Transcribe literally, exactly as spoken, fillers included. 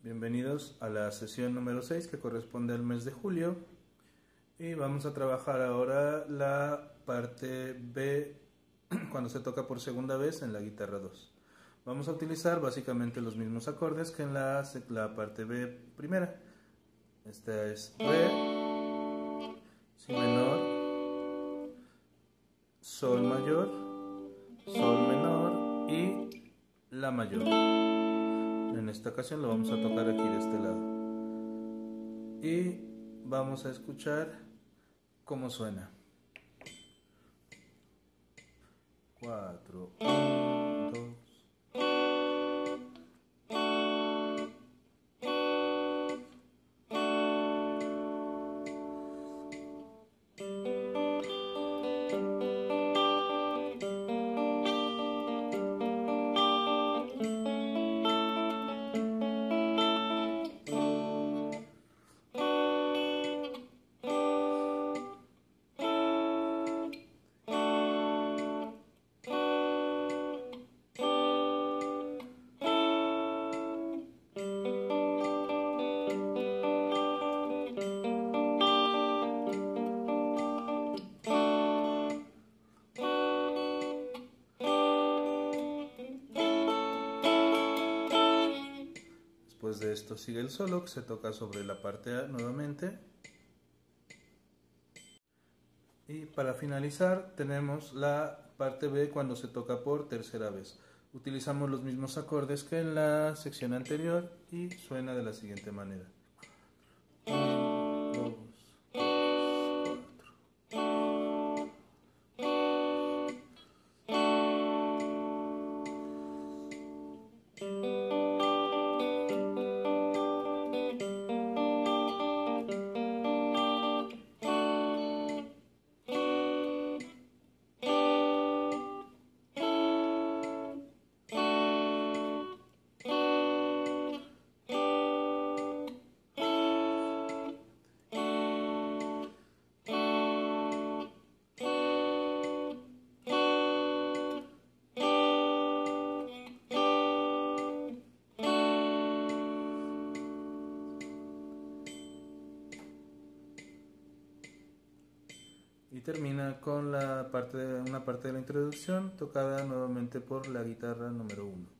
Bienvenidos a la sesión número seis que corresponde al mes de julio y vamos a trabajar ahora la parte B cuando se toca por segunda vez en la guitarra dos. Vamos a utilizar básicamente los mismos acordes que en la, la parte B primera. Esta es Re, Si menor, Sol mayor, Sol menor y La mayor. En esta ocasión lo vamos a tocar aquí de este lado y vamos a escuchar cómo suena. Cuatro, uno, dos. Después de esto sigue el solo, que se toca sobre la parte A nuevamente. Y para finalizar tenemos la parte B cuando se toca por tercera vez. Utilizamos los mismos acordes que en la sección anterior y suena de la siguiente manera. uno, dos, tres, cuatro. Y termina con la parte de, una parte de la introducción tocada nuevamente por la guitarra número uno.